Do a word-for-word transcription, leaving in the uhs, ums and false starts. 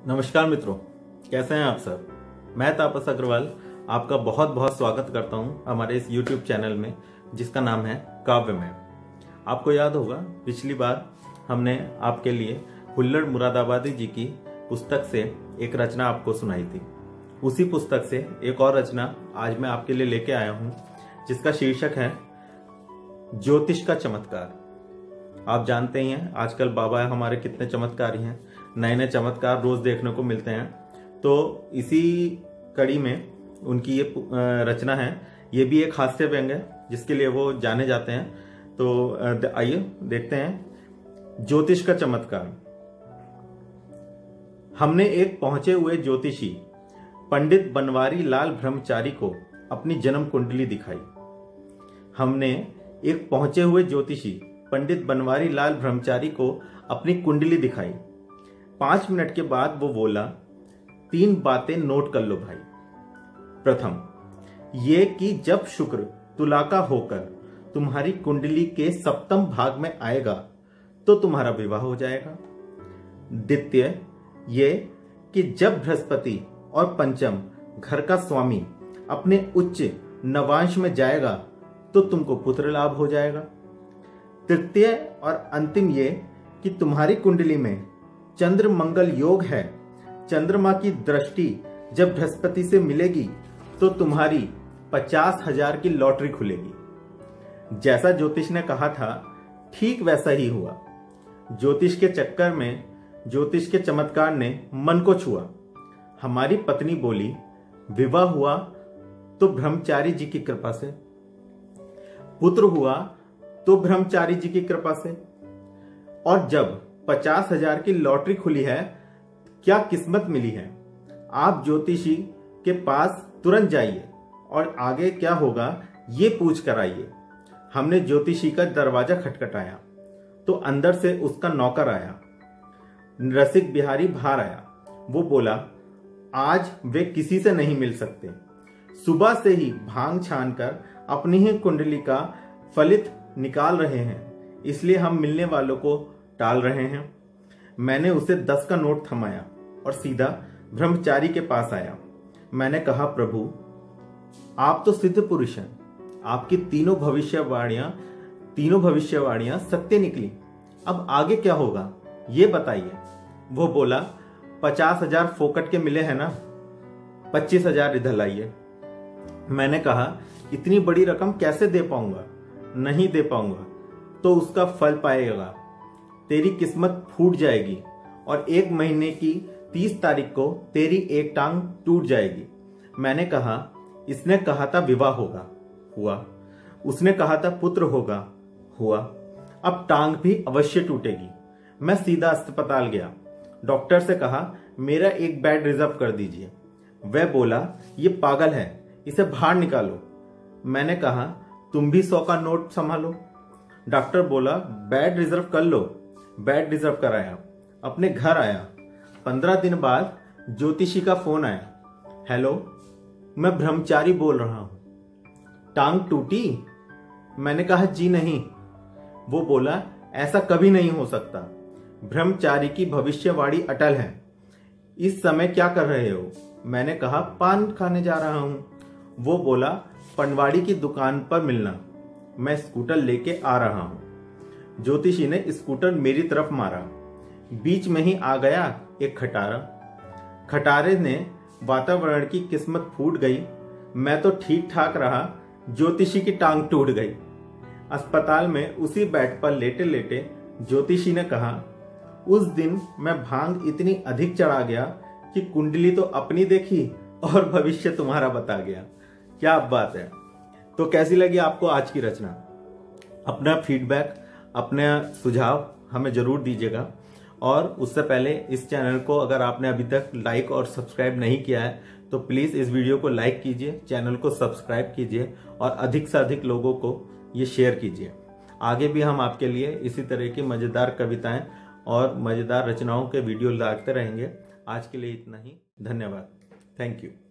नमस्कार मित्रों, कैसे हैं आप सब। मैं तापस अग्रवाल आपका बहुत बहुत स्वागत करता हूं हमारे इस YouTube चैनल में जिसका नाम है काव्यमय। आपको याद होगा पिछली बार हमने आपके लिए हुल्लड़ मुरादाबादी जी की पुस्तक से एक रचना आपको सुनाई थी। उसी पुस्तक से एक और रचना आज मैं आपके लिए लेके आया हूं जिसका शीर्षक है ज्योतिष का चमत्कार। आप जानते ही हैं आजकल बाबा हमारे कितने चमत्कारी हैं, नए नए चमत्कार रोज देखने को मिलते हैं। तो इसी कड़ी में उनकी ये रचना है। ये भी एक हास्य व्यंग है जिसके लिए वो जाने जाते हैं। तो आइए देखते हैं ज्योतिष का चमत्कार। हमने एक पहुंचे हुए ज्योतिषी पंडित बनवारी लाल ब्रह्मचारी को अपनी जन्म कुंडली दिखाई। हमने एक पहुंचे हुए ज्योतिषी पंडित बनवारी लाल ब्रह्मचारी को अपनी कुंडली दिखाई। पांच मिनट के बाद वो बोला, तीन बातें नोट कर लो भाई। प्रथम, ये कि जब शुक्र तुला का होकर तुम्हारी कुंडली के सप्तम भाग में आएगा तो तुम्हारा विवाह हो जाएगा। द्वितीय, ये कि जब बृहस्पति और पंचम घर का स्वामी अपने उच्च नवांश में जाएगा तो तुमको पुत्र लाभ हो जाएगा। तृतीय और अंतिम, ये कि तुम्हारी कुंडली में चंद्र मंगल योग है। चंद्रमा की दृष्टि जब बृहस्पति से मिलेगी तो तुम्हारी पचास हजार की लॉटरी खुलेगी। जैसा ज्योतिष ने कहा था ठीक वैसा ही हुआ। ज्योतिष के चक्कर में, ज्योतिष के चमत्कार ने मन को छुआ। हमारी पत्नी बोली, विवाह हुआ तो ब्रह्मचारी जी की कृपा से, पुत्र हुआ तो ब्रह्मचारी जी की कृपा से, और जब पचास हजार की लॉटरी खुली है, क्या किस्मत मिली है। आप ज्योतिषी के पास तुरंत जाइए और आगे क्या होगा ये पूछ कर आइए। हमने ज्योतिषी का दरवाजा खटखटाया तो अंदर से उसका नौकर आया। रसिक बिहारी बाहर आया। वो बोला, आज वे किसी से नहीं मिल सकते। सुबह से ही भांग छान कर अपनी ही कुंडली का फलित निकाल रहे हैं, इसलिए हम मिलने वालों को टाल रहे हैं। मैंने उसे दस का नोट थमाया और सीधा ब्रह्मचारी के पास आया। मैंने कहा, प्रभु आप तो सिद्ध पुरुष हैं, आपकी तीनों भविष्यवाणियां तीनों भविष्यवाणियां सत्य निकली। अब आगे क्या होगा ये बताइए। वो बोला, पचास हजार फोकट के मिले हैं ना, पच्चीस हजार इधर लाइए। मैंने कहा, इतनी बड़ी रकम कैसे दे पाऊंगा। नहीं दे पाऊंगा तो उसका फल पाएगा। तेरी किस्मत फूट जाएगी और एक महीने की तीस तारीख को तेरी एक टांग टूट जाएगी। मैंने कहा, इसने कहा था विवाह होगा, हुआ। उसने कहा था पुत्र होगा, हुआ। अब टांग भी अवश्य टूटेगी। मैं सीधा अस्पताल गया। डॉक्टर से कहा, मेरा एक बेड रिजर्व कर दीजिए। वह बोला, ये पागल है, इसे बाहर निकालो। मैंने कहा, तुम भी सौ का नोट संभालो। डॉक्टर बोला, बेड रिजर्व कर लो। बेड रिजर्व कराया, अपने घर आया। पंद्रह दिन बाद ज्योतिषी का फोन आया। हेलो, मैं ब्रह्मचारी बोल रहा हूं, टांग टूटी। मैंने कहा, जी नहीं। वो बोला, ऐसा कभी नहीं हो सकता, ब्रह्मचारी की भविष्यवाणी अटल है। इस समय क्या कर रहे हो। मैंने कहा, पान खाने जा रहा हूं। वो बोला, पनवाड़ी की दुकान पर मिलना, मैं स्कूटर लेके आ रहा हूं। ज्योतिषी ने स्कूटर मेरी तरफ मारा। बीच में ही आ गया एक खटारा। खटारे ने वातावरण की किस्मत फूट गई। मैं तो ठीक ठाक रहा, ज्योतिषी की टांग टूट गई। अस्पताल में उसी बेड पर लेटे लेटे ज्योतिषी ने कहा, उस दिन मैं भांग इतनी अधिक चढ़ा गया कि कुंडली तो अपनी देखी और भविष्य तुम्हारा बता गया। क्या बात है। तो कैसी लगी आपको आज की रचना। अपना फीडबैक, अपने सुझाव हमें जरूर दीजिएगा। और उससे पहले इस चैनल को अगर आपने अभी तक लाइक और सब्सक्राइब नहीं किया है तो प्लीज इस वीडियो को लाइक कीजिए, चैनल को सब्सक्राइब कीजिए और अधिक से अधिक लोगों को ये शेयर कीजिए। आगे भी हम आपके लिए इसी तरह की मजेदार कविताएं और मजेदार रचनाओं के वीडियो लाते रहेंगे। आज के लिए इतना ही। धन्यवाद। Thank you.